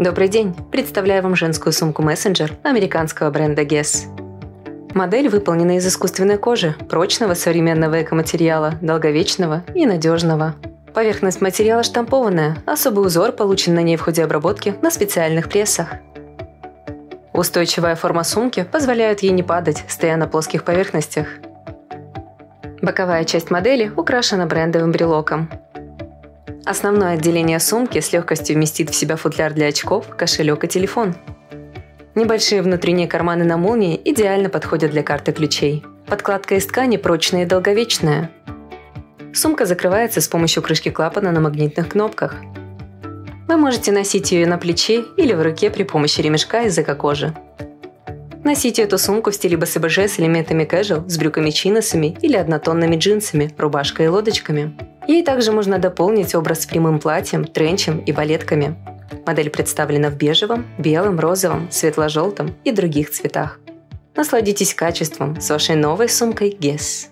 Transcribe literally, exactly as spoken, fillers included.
Добрый день! Представляю вам женскую сумку-мессенджер американского бренда Guess. Модель выполнена из искусственной кожи, прочного современного экоматериала, долговечного и надежного. Поверхность материала штампованная, особый узор получен на ней в ходе обработки на специальных прессах. Устойчивая форма сумки позволяет ей не падать, стоя на плоских поверхностях. Боковая часть модели украшена брендовым брелоком. Основное отделение сумки с легкостью вместит в себя футляр для очков, кошелек и телефон. Небольшие внутренние карманы на молнии идеально подходят для карты ключей. Подкладка из ткани прочная и долговечная. Сумка закрывается с помощью крышки клапана на магнитных кнопках. Вы можете носить ее на плече или в руке при помощи ремешка из эко-кожи. Носите эту сумку в стиле бэ эс бэ жэ с элементами casual, с брюками-чиносами или однотонными джинсами, рубашкой и лодочками. Ей также можно дополнить образ с прямым платьем, тренчем и балетками. Модель представлена в бежевом, белом, розовом, светло-желтом и других цветах. Насладитесь качеством с вашей новой сумкой Guess.